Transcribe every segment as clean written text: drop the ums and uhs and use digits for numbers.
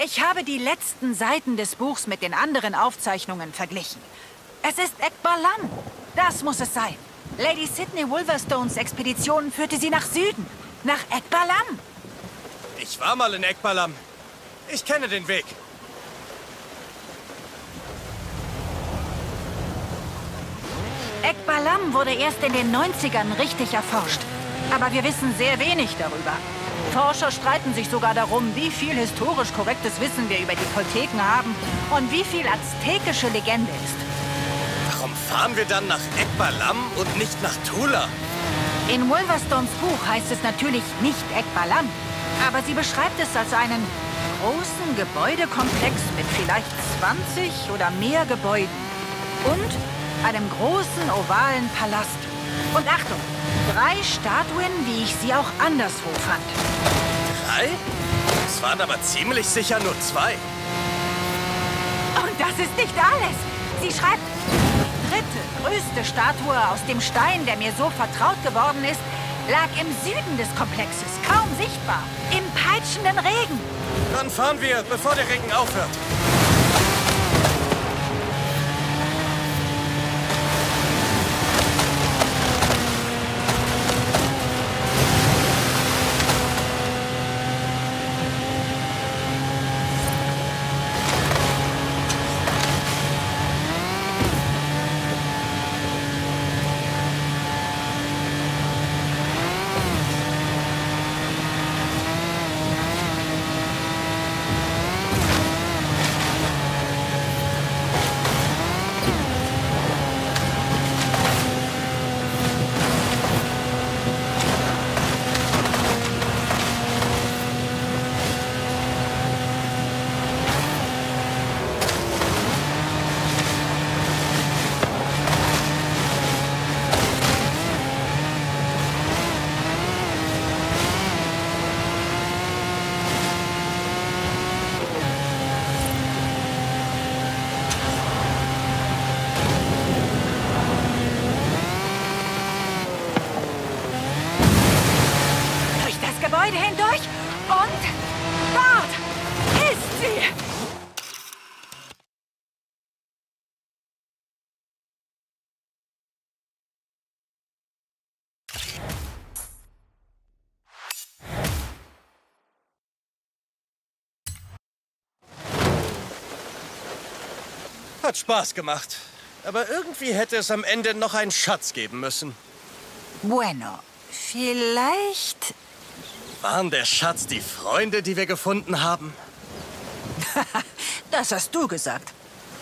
Ich habe die letzten Seiten des Buchs mit den anderen Aufzeichnungen verglichen. Es ist Ekbalam. Das muss es sein. Lady Sydney Wolverstones Expedition führte sie nach Süden, nach Ekbalam. Ich war mal in Ekbalam. Ich kenne den Weg. Ekbalam wurde erst in den 90ern richtig erforscht. Aber wir wissen sehr wenig darüber. Forscher streiten sich sogar darum, wie viel historisch korrektes Wissen wir über die Tolteken haben und wie viel aztekische Legende ist. Warum fahren wir dann nach Ekbalam und nicht nach Tula? In Wolverstones Buch heißt es natürlich nicht Ekbalam, aber sie beschreibt es als einen großen Gebäudekomplex mit vielleicht 20 oder mehr Gebäuden und einem großen ovalen Palast. Und Achtung, 3 Statuen, wie ich sie auch anderswo fand. 3? Es waren aber ziemlich sicher nur 2. Und das ist nicht alles. Sie schreibt, die dritte, größte Statue aus dem Stein, der mir so vertraut geworden ist, lag im Süden des Komplexes, kaum sichtbar, im peitschenden Regen. Dann fahren wir, bevor der Regen aufhört. Gebäude hindurch und dort ist sie! Hat Spaß gemacht. Aber irgendwie hätte es am Ende noch einen Schatz geben müssen. Bueno, vielleicht... Waren der Schatz die Freunde, die wir gefunden haben? Das hast du gesagt.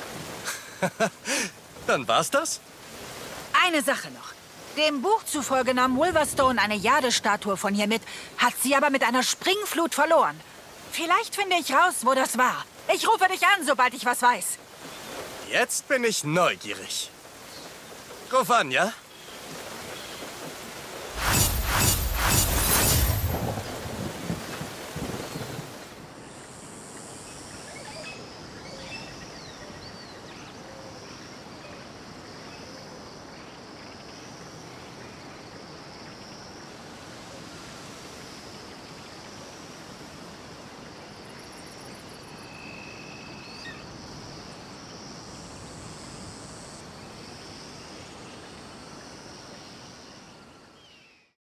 Dann war's das? Eine Sache noch. Dem Buch zufolge nahm Wolverstone eine Jade-Statue von hier mit, hat sie aber mit einer Springflut verloren. Vielleicht finde ich raus, wo das war. Ich rufe dich an, sobald ich was weiß. Jetzt bin ich neugierig. Ruf an, ja?